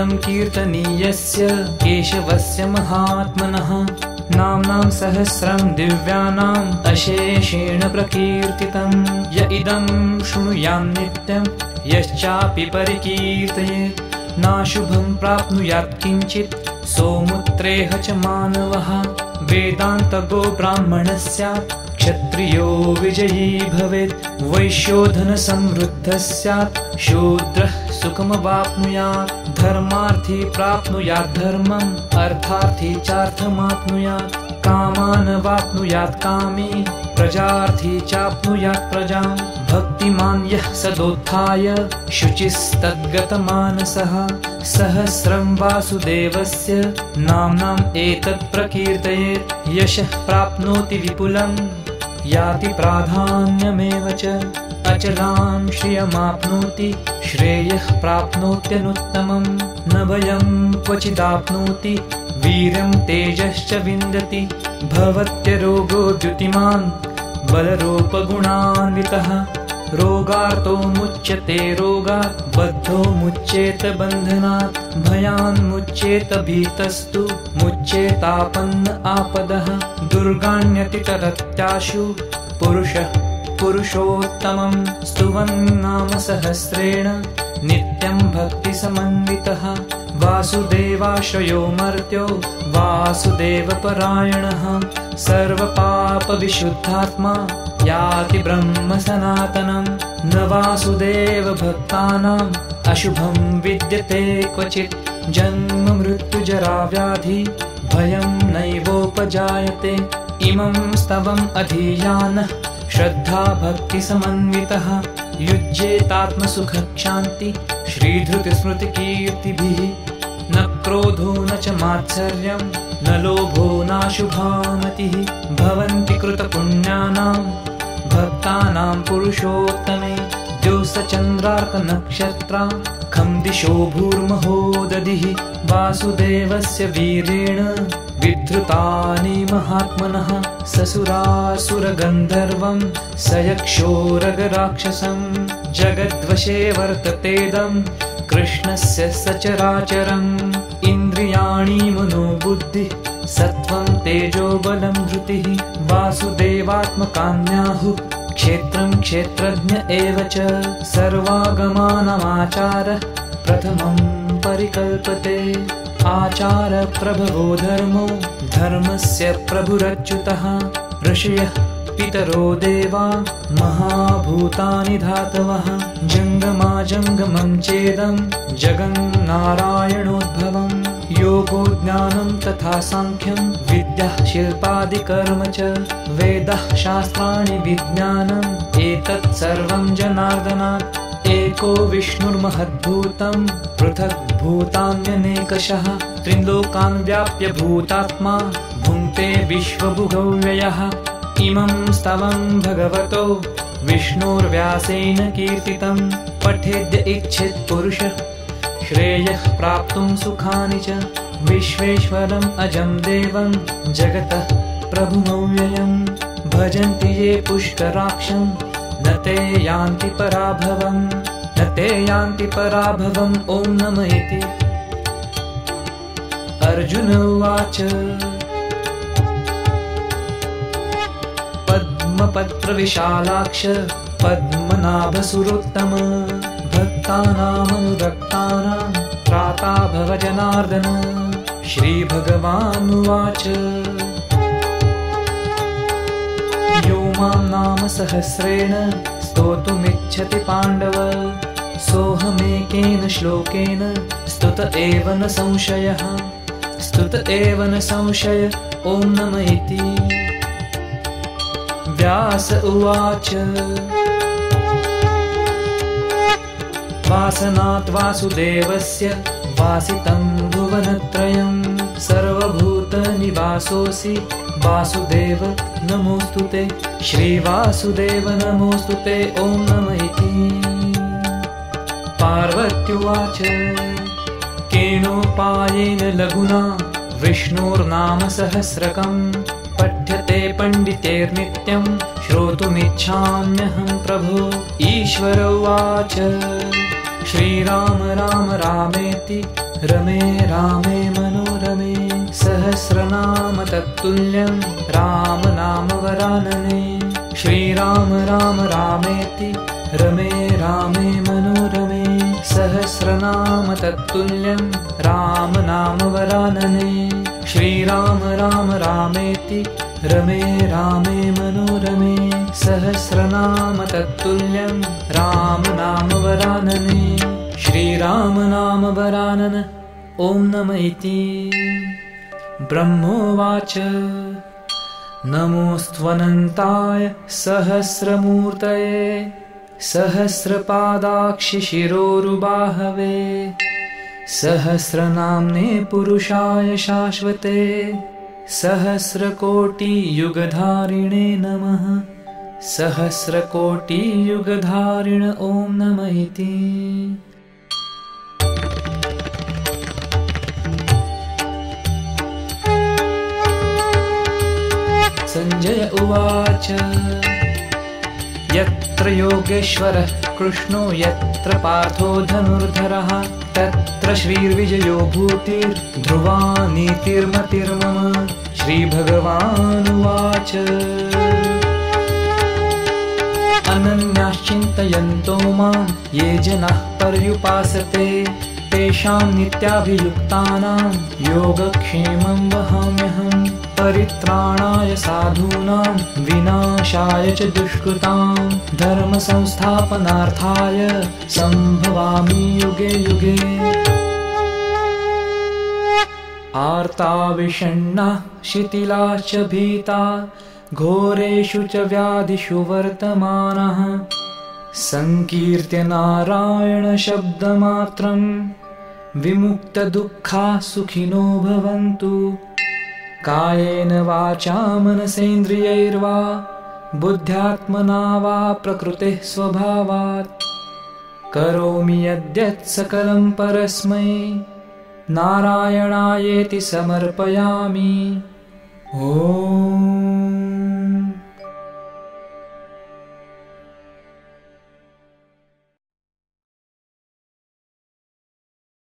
इदं कीर्तनीयस्य केशवस्य महात्मनः नाम्नां सहस्रं दिव्यानाम् अशेषेण प्रकीर्तितं य इदं शृणुयान् नित्यं यश्चापि परिकीर्तयेत् नाशुभं प्राप्नुयात् किञ्चित् सोमुत्रेह च मानवः वेदान्तगो ब्राह्मणः स्यात् क्षत्रियो विजयी भवेत् वैश्यो धनसमृद्धः स्यात् शूद्रः सुखमवाप्नुयात् धर्मार्थी प्राप्नुयात् धर्मम् अर्थार्थी चार्थमाप्नुयात् कामान् वाप्नुयात् कामी प्रजार्थी चाप्नुयात् प्रजां भक्तिमान् यः सदोत्थाय शुचिस्तद्गतमानसः सहस्रं वासुदेवस्य नाम्नाम् एतत् प्रकीर्तयेत् यशः प्राप्नोति विपुलं याति प्राधान्यमेव च अचलां श्रियमाप्नोति श्रेयः प्राप्नोत्यनुत्तमं न भयं क्वचिदाप्नोति वीर्यं तेजश्च विन्दति भवत्यरोगो द्युतिमान् बलरूपगुणान्वितः रोगार्तो मुच्यते रोगात् बद्धो मुच्येत बन्धनात् भयान् मुच्येत भीतस्तु मुच्येतापन्न आपदः दुर्गाण्यतितरत्याशु पुरुषः पुरुषोत्तमं स्तुवन्नाम सहस्रेण नित्यं भक्तिसमन्वितः वासुदेवाश्रयो मर्त्यो वासुदेवपरायणः सर्वपापविशुद्धात्मा याति ब्रह्म सनातनं न वासुदेव भक्तानाम् अशुभं विद्यते क्वचित् जन्म मृत्युजरा व्याधि भयं नैवोपजायते इमं स्तवम् अधीयानः श्रद्धा भक्तिसमन्वितः युज्येतात्मसुखक्षान्ति श्रीधृतिस्मृतिकीर्तिभिः न क्रोधो न च मात्सर्यं न लोभो नाशुभामतिः भवन्ति कृतपुण्यानां भक्तानां पुरुषोत्तमे द्योतचन्द्रार्कनक्षत्रा खं दिशो भूर्महोदधिः वासुदेवस्य वीरेण विधृतानि महात्मनः ससुरासुरगन्धर्वं सयक्षोरगराक्षसं जगद्वशे वर्ततेदं कृष्णस्य सचराचरम् इन्द्रियाणि मनोबुद्धिः सत्त्वं तेजो बलं धृतिः वासुदेवात्मकान्याहुः क्षेत्रं क्षेत्रज्ञ एव च सर्वागमानामाचारः प्रथमं परिकल्पते आचारप्रभवो धर्मो धर्मस्य प्रभुरच्युतः ऋषयः पितरो देवा महाभूतानि धातवः जङ्गमाजङ्गमं चेदं जगन्नारायणोद्भवं योगो ज्ञानं तथा साङ्ख्यं विद्याः शिल्पादिकर्म च वेदाः शास्त्राणि विज्ञानम् एतत् सर्वं जनार्दनात् एको विष्णुर्महद्भूतं पृथक् भूतान्यनेकशः त्रिलोकान् व्याप्य भूतात्मा भुङ्क्ते विश्वभुगव्ययः इमं स्तवं भगवतो विष्णोर्व्यासेन कीर्तितं पठेद्य इच्छेत् पुरुषः श्रेयः प्राप्तुं सुखानि च विश्वेश्वरम् अजं देवं जगतः प्रभुमव्ययं भजन्ति ये पुष्कराक्षं न ते यान्ति पराभवम् ॐ नमः इति अर्जुन उवाच पद्मपत्रविशालाक्ष पद्मनाभसुरोत्तम भक्तानामनुरक्तानां त्राता भव जनार्दन श्रीभगवानुवाच यो मां नाम सहस्रेण स्तोतुमिच्छति पाण्डव सोऽहमेकेन श्लोकेन स्तुत एव न संशय ॐ नमः इति व्यास उवाच वासनात् वासुदेवस्य वासितं भुवनत्रयं सर्वभूतनिवासोऽसि वासुदेव नमोऽस्तु ते श्रीवासुदेव नमोऽस्तु ते ॐ नमः इति पार्वत्युवाच केनोपायेन लघुना विष्णोर्नाम सहस्रकं पठ्यते श्रीराम राम रामेति रमे रामे मनोरमे सहस्रनाम तत्तुल्यं राम नाम वरानने श्रीराम राम रामेति रमे रामे मनोरमे सहस्रनाम तत्तुल्यं राम नाम वरानने श्रीराम राम रामेति रमे रामे मनोरमे सहस्रनाम तत्तुल्यं राम नाम वरानने श्रीराम नाम वरानन ॐ नम इति ब्रह्मोवाच नमोऽस्त्वनन्ताय सहस्रमूर्तये सहस्रपादाक्षिशिरोरुबाहवे सहस्रनाम्ने पुरुषाय शाश्वते सहस्रकोटियुगधारिणे नमः सहस्रकोटियुगधारिण ॐ नम इति संजय उवाच यत्र योगेश्वरः कृष्णो यत्र पार्थो धनुर्धरः तत्र श्रीर्विजयो भूतिर्ध्रुवा नीतिर्मतिर्मम श्रीभगवानुवाच अनन्याश्चिन्तयन्तो मां ये जनाः पर्युपासते तेषां नित्याभियुक्तानां योगक्षेमं वहाम्यहम् परित्राणाय साधूनां विनाशाय च दुष्कृतां धर्मसंस्थापनार्थाय सम्भवामि युगे युगे आर्ता विषण्णाः शिथिलाश्च भीता घोरेषु च व्याधिषु वर्तमानः संकीर्त्य नारायणशब्दमात्रं विमुक्तदुःखाः सुखिनो भवन्तु कायेन वाचा मनसेन्द्रियैर्वा बुद्ध्यात्मना वा प्रकृतेः स्वभावात् करोमि यद्यत् सकलं परस्मै नारायणायेति समर्पयामि। ॐ